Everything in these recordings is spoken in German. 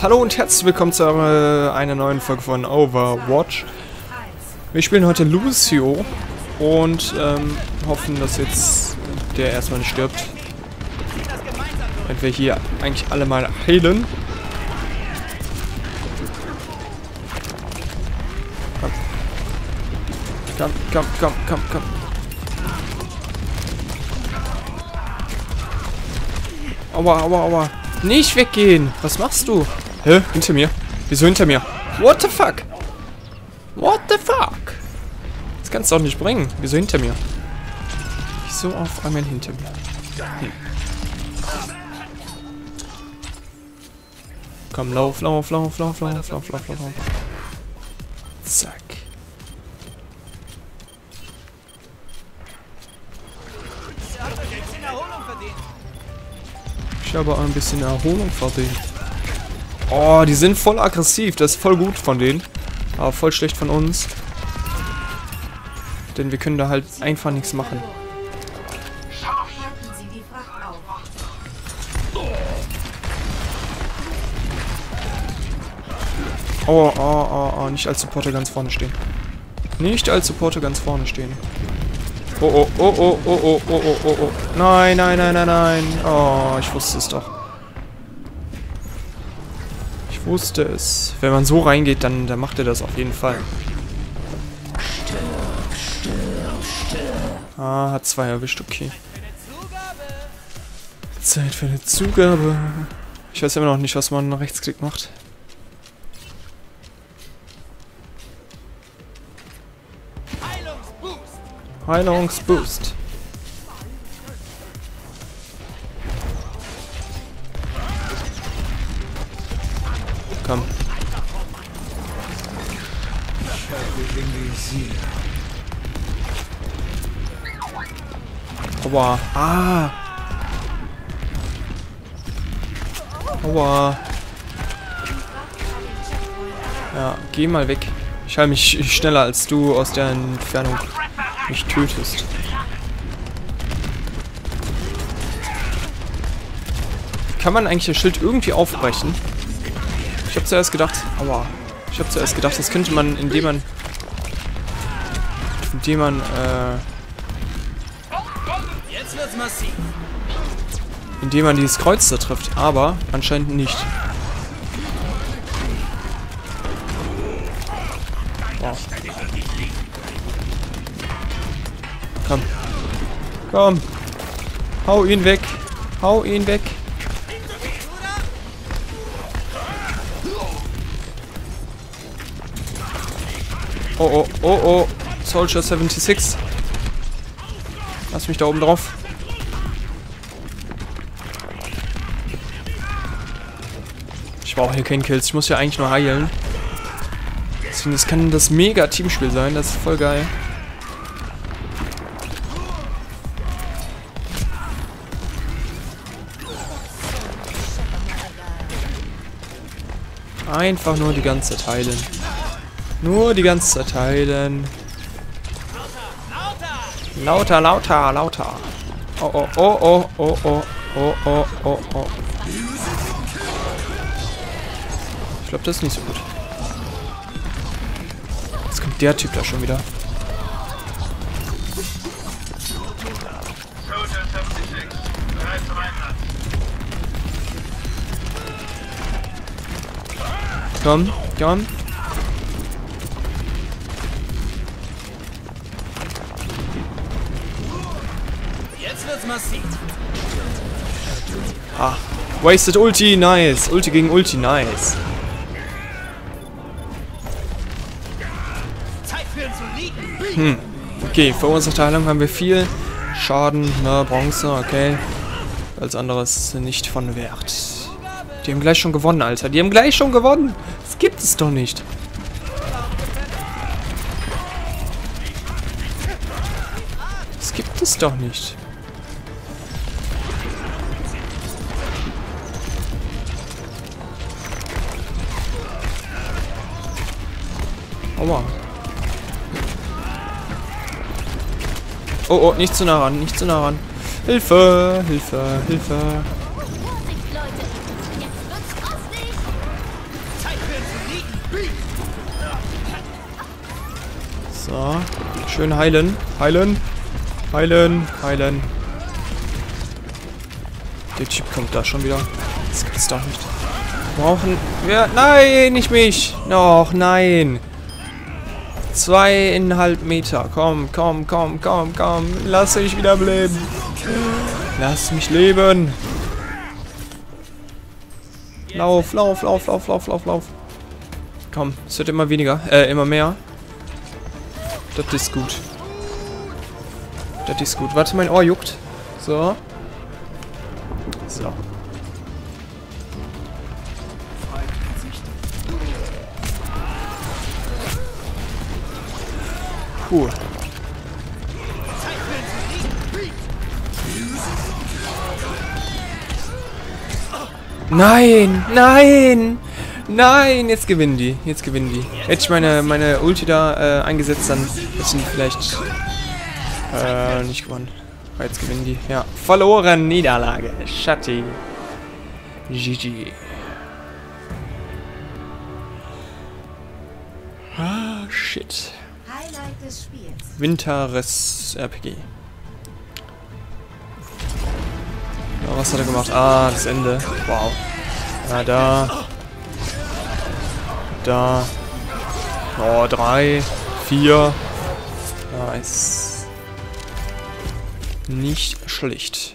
Hallo und herzlich willkommen zu einer neuen Folge von Overwatch. Wir spielen heute Lucio und hoffen, dass jetzt der erstmal nicht stirbt. Wenn wir hier eigentlich alle mal heilen. Komm. Aua. Nicht weggehen. Was machst du? Hä? Hinter mir? Wieso hinter mir? What the fuck? What the fuck? Das kannst du auch nicht bringen. Wieso hinter mir? Wieso auf einmal hinter mir? Komm, lauf. Zack. Ich habe ein bisschen Erholung verdient. Oh, die sind voll aggressiv. Das ist voll gut von denen. Aber voll schlecht von uns. Denn wir können da halt einfach nichts machen. Oh. Nicht als Supporter ganz vorne stehen. Nicht als Supporter ganz vorne stehen. Oh. Nein. Oh, ich wusste es doch. Ich wusste es. Wenn man so reingeht, dann macht er das auf jeden Fall. Ah, hat 2 erwischt, okay. Zeit für eine Zugabe. Ich weiß immer noch nicht, was man einen Rechtsklick macht. Heilungsboost. Komm. Aua. Ah. Aua. Ja, geh mal weg. Ich halte mich schneller als du aus der Entfernung mich tötest. Kann man eigentlich das Schild irgendwie aufbrechen? Ich habe zuerst gedacht, das könnte man, indem man dieses Kreuz da trifft, aber anscheinend nicht. Ja. Komm. Hau ihn weg. Oh. Soldier 76. Lass mich da oben drauf. Ich brauche hier keinen Kills. Ich muss ja eigentlich nur heilen. Deswegen, das kann das mega Teamspiel sein. Das ist voll geil. Einfach nur die ganze Zeit heilen. Nur die ganze Zeit heilen. Lauter. Oh. Ich glaube, das ist nicht so gut. Jetzt kommt der Typ da schon wieder. Komm. Jetzt wird's massiv. Ah. Wasted Ulti, nice. Ulti gegen Ulti, nice. Zeit für einen soliden. Okay, verursachte Heilung haben wir viel. Schaden, Bronze, okay. Als anderes nicht von Wert. Die haben gleich schon gewonnen, Alter. Das gibt es doch nicht. Das gibt es doch nicht. Aua. Oh, nicht zu nah ran. Hilfe. So. Schön heilen. Heilen. Heilen. Heilen. Der Typ kommt da schon wieder. Das gibt's doch nicht. Brauchen wir... Nein, nicht mich. Noch, nein. 2,5 Meter. Komm, komm, komm, komm, komm. Lass mich wieder leben. Lass mich leben. Lauf, lauf, lauf, lauf, lauf, lauf, lauf. Komm, es wird immer weniger. Immer mehr. Das ist gut. Das ist gut. Warte, mein Ohr juckt. So. So. Cool. Nein! Nein! Nein! Jetzt gewinnen die. Jetzt gewinnen die. Hätte ich meine Ulti da eingesetzt, dann hätten die vielleicht nicht gewonnen. Aber jetzt gewinnen die. Ja. Verloren. Niederlage. Schatti. GG. Ah, shit. Highlight des Spiels. Winteres RPG. Ja, was hat er gemacht? Ah, das Ende. Wow. Ja, da. Da. Oh, 3, 4. Nice. Nicht schlecht.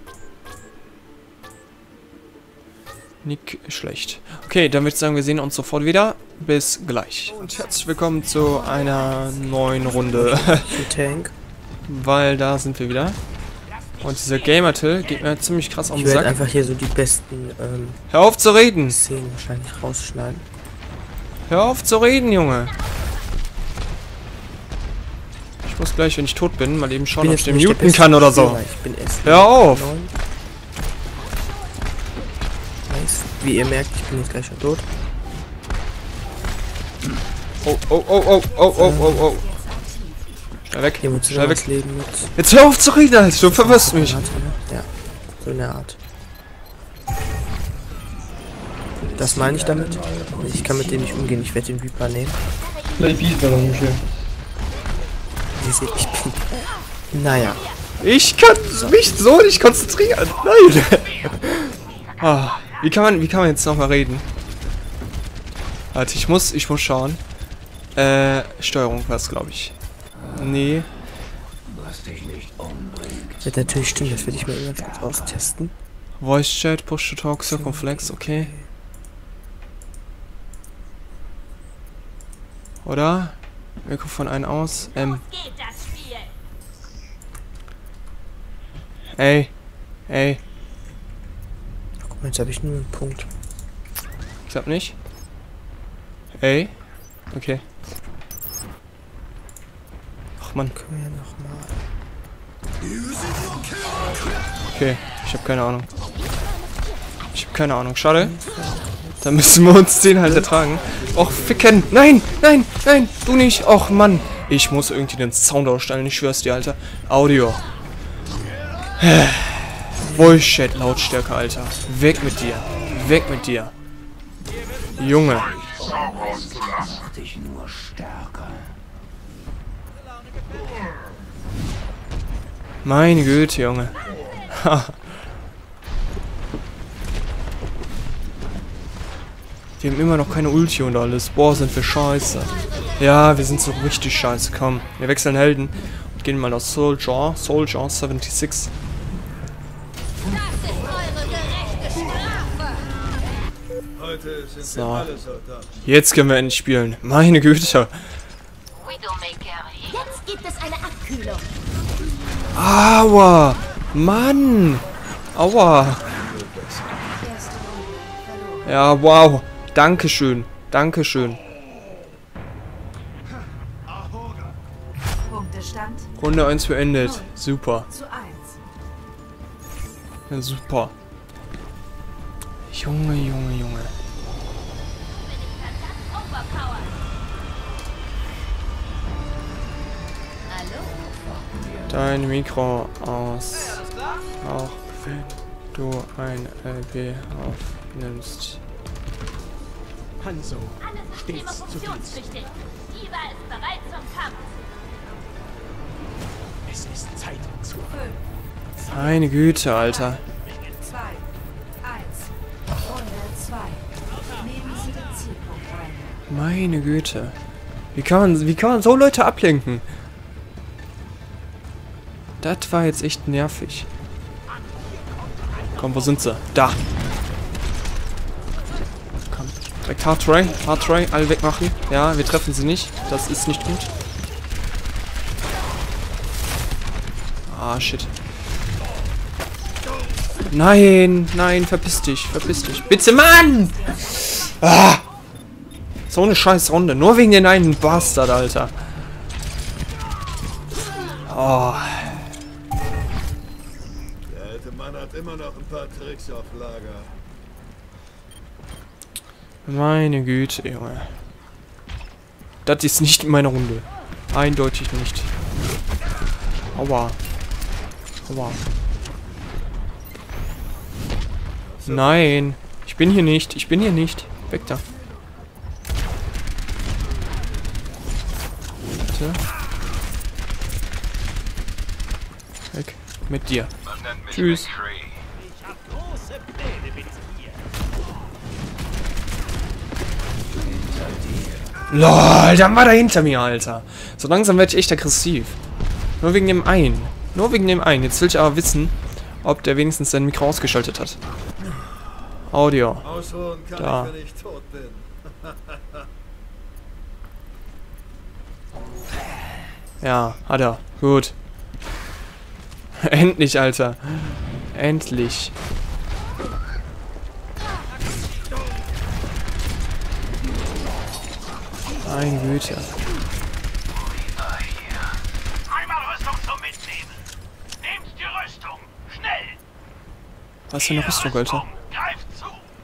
Nicht schlecht. Okay, dann würde ich sagen, wir sehen uns sofort wieder. Bis gleich. Und herzlich willkommen zu einer neuen Runde. Tank. Weil da sind wir wieder. Und dieser Gamertil geht mir ziemlich krass auf Ich den werde Sack. einfach hier so die besten Hör auf zu reden! Szenen wahrscheinlich rausschneiden. Hör auf zu reden, Junge! Ich muss gleich, wenn ich tot bin, mal eben schauen, ob ich den muten kann oder so. Ich bin erst Hör auf! 9. Nice. Wie ihr merkt, ich bin jetzt gleich schon tot. Oh, oh, oh, oh, oh, oh, oh, oh. Schnell weg, schnell Emotionales weg. Leben mit. Jetzt hör auf zu reden, Alter, du verwirrst mich. Ja, so eine Art. Das meine ich damit. Ich kann mit dem nicht umgehen, ich werde den Reaper nehmen. Ich bin... Naja. Ich kann mich so nicht konzentrieren. Nein. Ah, wie kann man jetzt nochmal reden? Warte, ich muss schauen. Steuerung war es, glaube ich. Nee. Das wird natürlich stimmen, das werde ich mal ganz kurz austesten. Voice Chat, Push to Talk, Circumflex, okay. Oder? Mikrofon ein aus. Ey. Ey. Guck mal, jetzt habe ich nur einen Punkt. Ich glaub nicht. Ey. Okay. Ach man. Können wir ja nochmal. Okay, ich habe keine Ahnung. Ich habe keine Ahnung. Schade. Dann müssen wir uns den halt ertragen. Och, ficken. Nein, nein, nein, du nicht. Och, Mann. Ich muss irgendwie den Sound ausstellen. Ich schwör's dir, Alter. Audio. Voice Chat, Lautstärke, Alter. Weg mit dir. Weg mit dir. Junge. Meine Güte, Junge. Wir haben immer noch keine Ulti und alles. Boah, sind wir scheiße. Ja, wir sind so richtig scheiße. Komm, wir wechseln Helden und gehen mal auf Soldier 76. So. Jetzt können wir endlich spielen. Meine Güte. Jetzt gibt es eine Abkühlung. Aua. Mann. Aua. Ja, wow. Dankeschön. Dankeschön. Punktestand Runde 1 beendet. Super. zu 1. Ja, super. Junge, Junge, Junge. Dein Mikro aus. Auch wenn du ein LP aufnimmst. Hanzo stets zu Dienst. Eva ist bereit zum Kampf. Es ist Zeit zu... Meine Güte, Alter. 2, 1. Runde 2. Nehmen Sie den Zielpunkt ein. Meine Güte. Wie kann man so Leute ablenken? Das war jetzt echt nervig. Komm, wo sind sie? Da. Komm. Direkt Hardray, alle wegmachen. Ja, wir treffen sie nicht. Das ist nicht gut. Ah, shit. Nein, nein, verpiss dich, Bitte, Mann! Ah! So eine scheiß Runde. Nur wegen den einen Bastard, Alter. Oh. Der alte Mann hat immer noch ein paar Tricks auf Lager. Meine Güte, Junge. Das ist nicht meine Runde. Eindeutig nicht. Aua. Aua. Nein. Ich bin hier nicht. Weg da. Bitte. Weg. Mit dir. Tschüss. Ich hab große Pläne mit dir. LOL, dann war der hinter mir, Alter. So langsam werde ich echt aggressiv. Nur wegen dem einen. Jetzt will ich aber wissen, ob der wenigstens sein Mikro ausgeschaltet hat. Audio. Ausruhen kann Da. ich, wenn ich tot bin. Ja, hat er. Gut. Endlich, Alter. Endlich. Meine Güte. Einmal Rüstung zum Mitnehmen. Nehmt die Rüstung. Schnell. Was für eine Rüstung, Alter? Greift zu.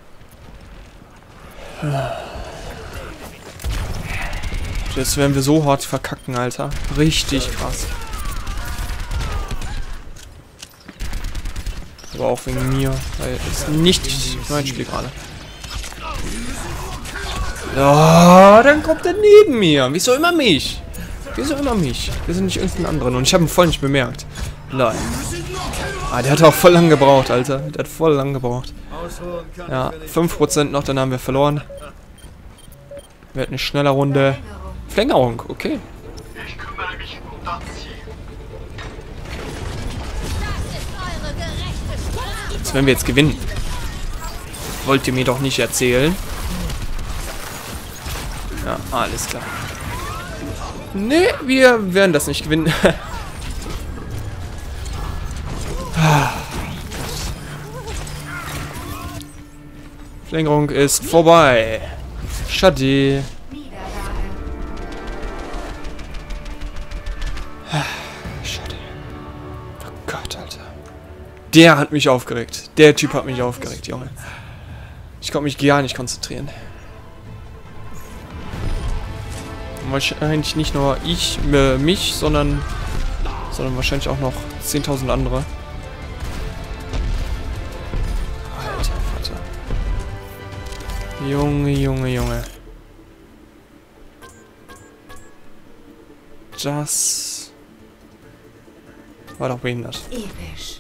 Jetzt werden wir so hart verkacken, Alter. Richtig krass. Aber auch wegen mir, weil es nicht mein Spiel gerade. Ja, dann kommt er neben mir. Wieso immer mich? Wir sind nicht irgendeinen anderen. Und ich habe ihn voll nicht bemerkt. Nein. Ah, der hat auch voll lang gebraucht, Alter. Der hat voll lang gebraucht. Ausruhen kann Ja, ich, wenn ich 5% noch, dann haben wir verloren. Wir hatten eine schnelle Runde. Verlängerung, okay. Ich kümmere mich um das Ziel. Das ist eure gerechte Strafe. Das werden wir jetzt gewinnen. Wollt ihr mir doch nicht erzählen? Ja, alles klar. Nee, wir werden das nicht gewinnen. Verlängerung ist vorbei. Schade. Schade. Oh Gott, Alter. Der hat mich aufgeregt. Der Typ hat mich aufgeregt, Junge. Ich konnte mich gar nicht konzentrieren. Wahrscheinlich nicht nur mich, sondern wahrscheinlich auch noch 10.000 andere. Alter Vater. Junge. Das war doch behindert. Episch.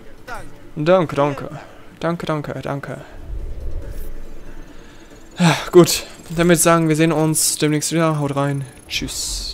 Danke. Ja, gut. Damit sagen wir sehen uns demnächst wieder. Haut rein. Tschüss.